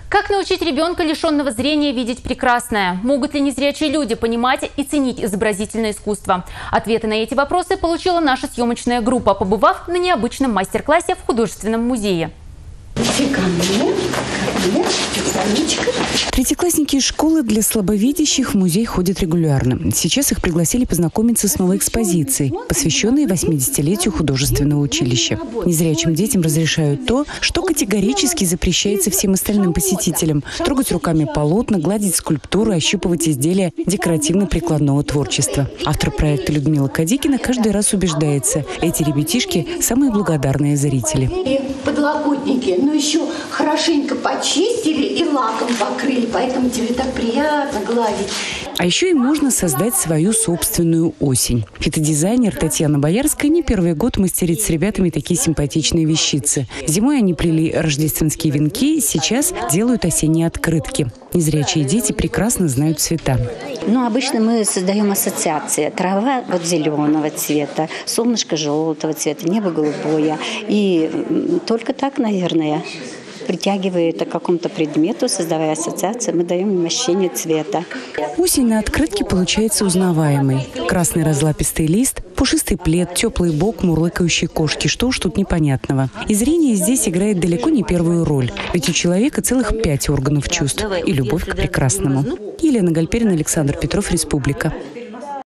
Как научить ребенка, лишенного зрения, видеть прекрасное? Могут ли незрячие люди понимать и ценить изобразительное искусство? Ответы на эти вопросы получила наша съемочная группа, побывав на необычном мастер-классе в художественном музее. Третьеклассники из школы для слабовидящих в музей ходят регулярно. Сейчас их пригласили познакомиться с новой экспозицией, посвященной 80-летию художественного училища. Незрячим детям разрешают то, что категорически запрещается всем остальным посетителям – трогать руками полотна, гладить скульптуры, ощупывать изделия декоративно-прикладного творчества. Автор проекта Людмила Кадикина каждый раз убеждается – эти ребятишки – самые благодарные зрители. Подлокотники, но еще хорошенько почистили и лаком покрыли, поэтому тебе так приятно гладить. А еще и можно создать свою собственную осень. Фитодизайнер Татьяна Боярская не первый год мастерит с ребятами такие симпатичные вещицы. Зимой они плели рождественские венки, сейчас делают осенние открытки. Незрячие дети прекрасно знают цвета. Ну, обычно мы создаем ассоциации. Трава вот зеленого цвета, солнышко желтого цвета, небо голубое. И только так, наверное, притягивая это к какому-то предмету, создавая ассоциации, мы даем им ощущение цвета. Осень на открытке получается узнаваемой. Красный разлапистый лист, пушистый плед, теплый бок, мурлыкающие кошки. Что уж тут непонятного. И зрение здесь играет далеко не первую роль. Ведь у человека целых 5 органов чувств и любовь к прекрасному. Елена Гальперина, Александр Петров, Республика.